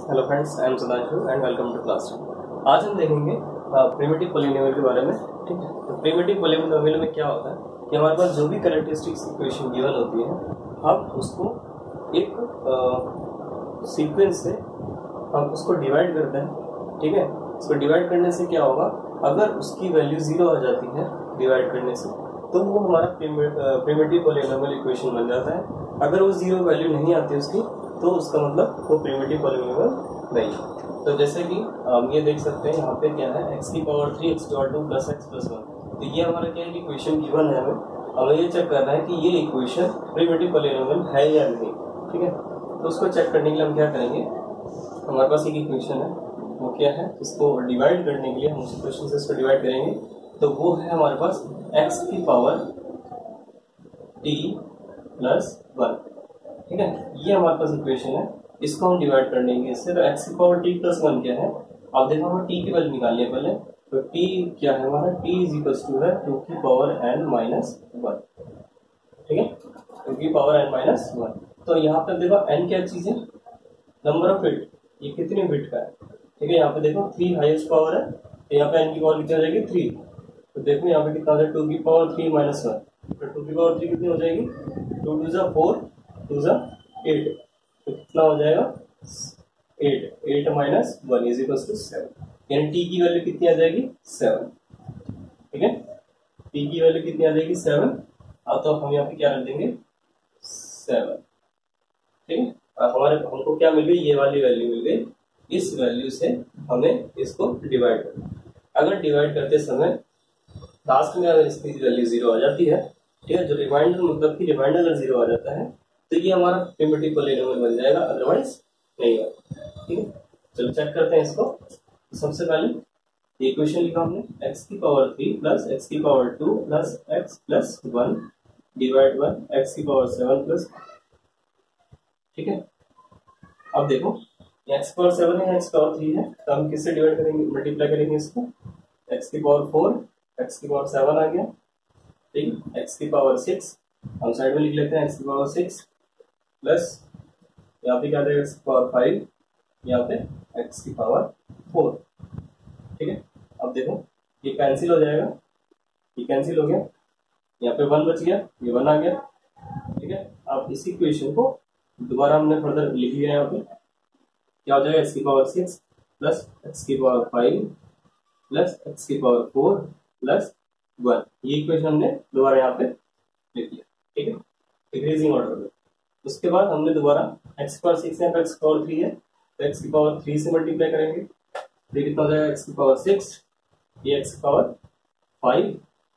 Hello friends, I am Sudhanshu and welcome to classroom. आज हम देखेंगे प्रिमिटिव पॉलिनोमियल के बारे में। ठीक है, तो प्रिमिटिव पॉलिनोमियल में क्या होता है कि हमारे पास जो भी कैरेक्टरिस्टिक्स इक्वेशन गिवन होती है, हम उसको एक सीक्वेंस से हम उसको डिवाइड करते हैं। ठीक है, इसको डिवाइड करने से क्या होगा, अगर उसकी वैल्यू 0 आ जाती है डिवाइड करने से, तो वो हमारा प्रिमिटिव पॉलिनोमियल इक्वेशन बन जाता है। अगर वो 0 वैल्यू नहीं आती उसकी, तो उसका मतलब वो प्रिमिटिव पॉलिनोमियल नहीं है। तो जैसे कि हम ये देख सकते हैं, यहाँ पे क्या है, x की power 3 x.2 plus x plus 1। तो ये हमारा क्या है कि इक्वेशन गिवन है, हमें ये चेक करना है कि ये इक्वेशन प्रिमिटिव पॉलिनोमियल है या नहीं। ठीक है, तो उसको चेक करने के लिए हम क्या करेंगे, हमारे पास एक इक्वेशन है, वो क्या है, इसको डिवाइड करने के लिए हम उस इक्वेशन से इसको डिवाइड करेंगे। तो वो है हमारे पास x की पावर t प्लस 1। ठीक है, ये हमारे पास इक्वेशन है, इसको हम डिवाइड कर देंगे इससे। तो x की पावर t प्लस 1 क्या है, अब देखो हमें t की वैल्यू निकालनी है पहले। तो t क्या है हमारा, t इज इक्वल टू है 2 की पावर n माइनस 1। ठीक है, 2 की पावर n माइनस 1। तो यहाँ पे देखो n क्या चीज है, नंबर ऑफ बिट, ये कितने बिट का है। ठीक है, यहाँ पे देखो 3 हाईएस्ट पावर है, तो यहाँ पे n की पावर कितनी हो जाएगी, 3। तो देखो यहाँ पे कितना हो जाएगा, 2 की पावर 3 माइनस 1। तो 2 की पावर 3 कितनी हो जाएगी, 2 2 जा 4 2 जा 8। तो कितना हो जाएगा 8 माइनस 1 इज इक्वल टू 7। यानी t की वैल्यू कितनी आ जाएगी, 7। ठीक है, t की वैल्यू कितनी आ जाएगी, 7। अब तो हम यहाँ पे क्या रख देंगे, 7। ठीक है, हमको क्या मिल गई, ये वाली वैल्यू मिल गई। इस वैल्यू से हमें इसको डिवाइड करना। अगर डिवाइड करते समय लास्ट में अगर इसकी वैल्यू 0 आ जाती है, ठीक है, जो रिमाइंडर मतलब कि रिमाइंडर अगर 0 आ जाता है, तो ये हमारा प्रिमिटिव पॉलिनोमियल बन जाएगा, अदरवाइज नहीं होगा। ठीक है, चलो चेक करते हैं इसको। तो सबसे पहले इक्वेशन लिखा हमने, x की पावर 3 प्लस x की power 2 plus x plus 1 divide by x की पावर 7 प्लस। ठीक है, अब देखो x पावर 7 है, x पावर 3 है, तो हम किससे डिवाइड करेंगे, मल्टीप्लाई करेंगे इसको। x की पावर 4, x की पावर 7 आ गया। ठीक, x की पावर 6 हम साइड में लिख लेते हैं, x की पावर 6 प्लस यहाँ पे क्या जाएगा, x की पावर 5, यहाँ पे x की पावर 4। ठीक है, अब देखो ये कैंसिल हो जाएगा, ये कैंसिल हो गया, यहाँ पे 1 बच गया, ये 1 आ गया। ठीक है, अब इसी इक्वेशन को दोबारा हमने फर्दर लिख लिया, यहाँ पे क्या हो जाएगा, x की पावर 6 प्लस x की पावर 5 प्लस x की पावर 4 प्लस 1। ये इक्वेशन हमने दोबारा यहाँ पे लिख लिया। ठीक है, डिक्रीजिंग ऑर्डर में। उसके बाद हमने दोबारा x की पावर 6 है, x की पावर 3 है, तो x की पावर 3 से मल्टीप्लाई करेंगे। तो कितना हो जाएगा, x की पावर 6, ये x की पावर 5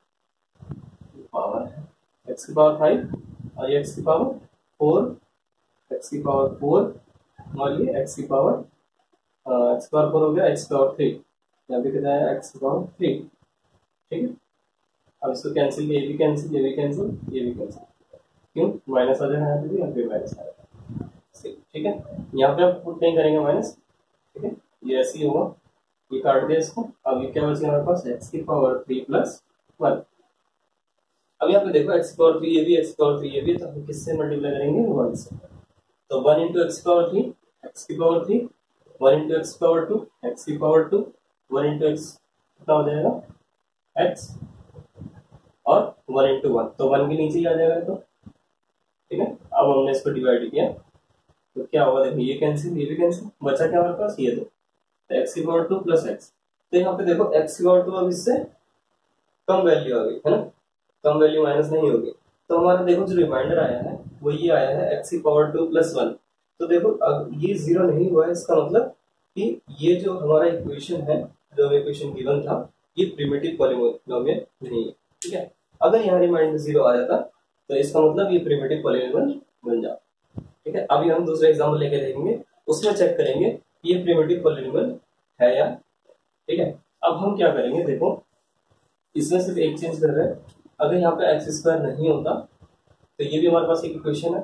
पावर है, x की पावर 5 और ये x की पावर 4, x की पावर 4 और ये x की पावर 4 हो गया, x की पावर 3, यहाँ पे कितना है, x की पावर 3। ठीक है, अब इसको कैंसिल, ये भी कैंसिल, ये भी कैंसिल, ये भी कैंसिल, क्यों, माइनस आ जाएगा यहाँ पे भी, यहाँ पे माइनस आएगा। ठीक है, यहाँ पे आप पुट नहीं करेंगे माइनस। ठीक है, ये ऐसे ही होगा, ये काट दिया इसको। अब ये क्या बचा हमारे पास, x की पावर 3 प्लस 1। अब यहाँ पे देखो x की पावर 3 ये भी, x की पावर 3 ये भी, तो हम किससे मल्टीप्लाई करेंगे, 1 से। तो 1 इंटू x की पावर 3, x की पावर 3, 1 इंटू x की पावर 2, x की पावर 2, 1 इंटू x कितना हो जाएगा, x और 1 इंटू 1, तो 1 के नीचे ही आ जाएगा। तो ठीक है, अब हमने इसको डिवाइड किया, तो क्या होगा, देखो ये कैंसिल, ये भी कैंसिल, बचा क्या हमारे पास, ये दो, तो x की पावर 2 प्लस x। तो यहाँ पे देखो x की पावर 2 अब इससे कम वैल्यू आ गई है ना, कम वैल्यू माइनस नहीं होगी। तो हमारा देखो जो रिमाइंडर आया है वो ये आया है, x की पावर 2 प्लस 1। तो देखो अब ये 0 नहीं हुआ है, इसका मतलब कि ये जो हमारा इक्वेशन है, जो इक्वेशन गिवन था, ये प्रिमिटिव पॉलिनोमियल नहीं है। ठीक है, अगर यहाँ रिमाइंडर 0 आ जाता, तो इसका मतलब ये प्रिमिटिव पॉलिनोमियल बन जाता। ठीक है, अभी हम दूसरा एग्जाम्पल लेके देखेंगे, उसमें चेक करेंगे कि ये प्रिमिटिव पॉलिनोमियल है या। ठीक है, अब हम क्या करेंगे, देखो इसमें सिर्फ एक चेंज कर रहे हैं। अगर यहाँ पे एक्स स्क्वायर नहीं होता, तो ये भी हमारे पास एक इक्वेशन है।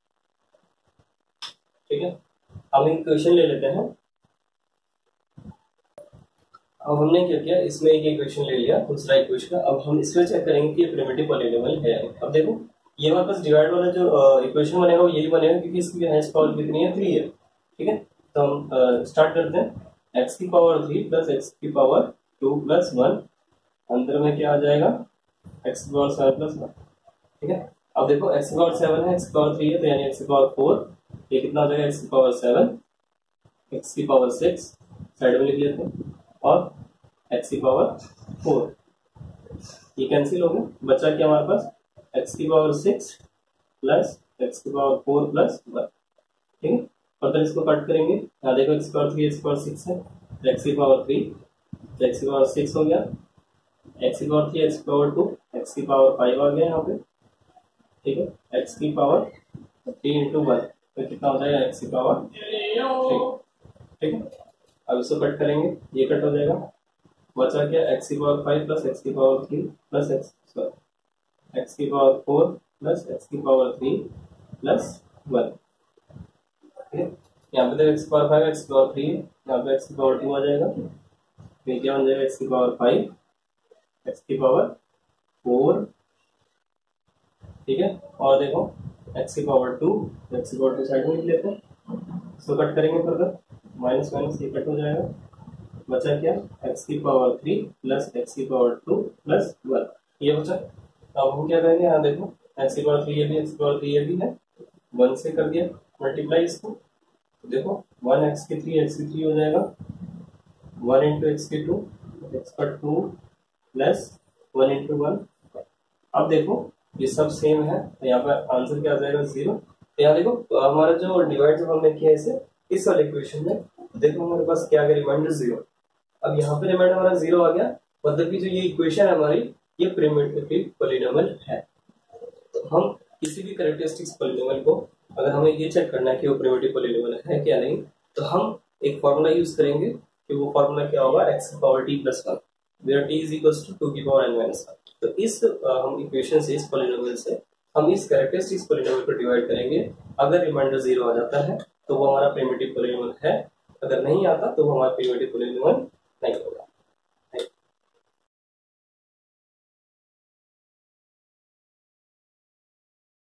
ठीक है, हम एक इक्वेशन ले लेते हैं। अब हमने क्या किया, इसमें एक इक्वेशन ले लिया, दूसरा इक्वेशन। अब हम इसमें चेक करेंगे कि ये प्रिमिटिव पॉलिनोमियल है। अब देखो ये हमारे पास डिवाइड वाला जो इक्वेशन बनेगा वो यही बनेगा, क्योंकि इसकी हाईएस्ट पावर कितनी है, 3 है। ठीक है, तो हम स्टार्ट करते हैं। x की पावर 3 प्लस एक्स की पावर 2 प्लस 1, अंदर में क्या आ जाएगा x की पावर 7 प्लस 1। ठीक है, अब देखो x की पावर 7 है, x की पावर 3 है, तो यानी x की पावर 4, ये कितना आ जाएगा x की पावर 7, x की पावर 6 साइड में लिख लेते हैं, और x की पावर 4, ये कैंसिल हो गया, बचा क्या हमारे पास x की पावर 6 प्लस x की पावर 4 प्लस 1। ठीक है, फर्दर इसको कट करेंगे, यहाँ देखो x की पावर 3 x की पावर 6 है, तो x की पावर 3, तो x की पावर 6 हो गया, x की पावर 3 x की पावर 2 x की पावर 5 आ गया यहाँ पे। ठीक है, x की पावर 3 इंटू 1, तो कितना हो जाएगा x की पावर 3। ठीक है, अब इसको कट करेंगे, ये कट हो जाएगा, बचा क्या x की पावर 5 प्लस x की पावर 3 प्लस x की पावर 4 प्लस x की पावर 3 प्लस 1। ठीक है, यहाँ पे तो x की पावर 5 x की पावर 3 है, यहाँ पे x की पावर 2 आ जाएगा, फिर क्या बन जाएगा x की पावर 5 x की पावर 4। ठीक है, और देखो x की पावर 2, x की पावर 2 साइड में लिख लेते हैं, इसको कट करेंगे फर्दर, माइनस माइनस ये कट हो जाएगा, बचा क्या x की पावर 3 प्लस x की पावर 2 प्लस 1, ये बचा। अब हम क्या करेंगे, यहाँ देखो x की पावर 3 ये भी, x की पावर 3 ये भी है, 1 से कर दिया मल्टीप्लाई इसको, तो देखो 1 x की 3 हो जाएगा, 1 इंटू एक्स की 2 x का 2 प्लस 1 इंटू 1। अब देखो ये सब सेम है, तो यहाँ पर आंसर क्या आ जाएगा 0। तो यहाँ देखो हमारा जो डिवाइड जब हमने किया इसे इस वाले इक्वेशन में, देखो हमारे पास क्या आ गया, रिमाइंडर 0। अब यहाँ पे रिमाइंडर हमारा 0 आ गया, मतलब कि जो ये इक्वेशन है हमारी ये प्रिमिटिव पॉलिनोमियल है। तो हम किसी भी कैरेक्टरिस्टिक्स पॉलिनोमियल को अगर हमें ये चेक करना है कि वो प्रिमिटिव पॉलिनोमियल है क्या नहीं, तो हम एक फॉर्मूला यूज करेंगे कि वो फॉर्मूला क्या होगा, x की power t plus 1 where t is equal to 2 की पावर n माइनस 1। तो इस हम इक्वेशन से, इस पॉलिनोमियल से हम इस कैरेक्टरिस्टिक्स पॉलिनोमियल को डिवाइड करेंगे। अगर रिमाइंडर 0 आ जाता है तो वो हमारा प्रिमिटिव पॉलिनोमियल है, अगर नहीं आता तो वो हमारा प्रिमिटिव पॉलिनोमियल नहीं होगा।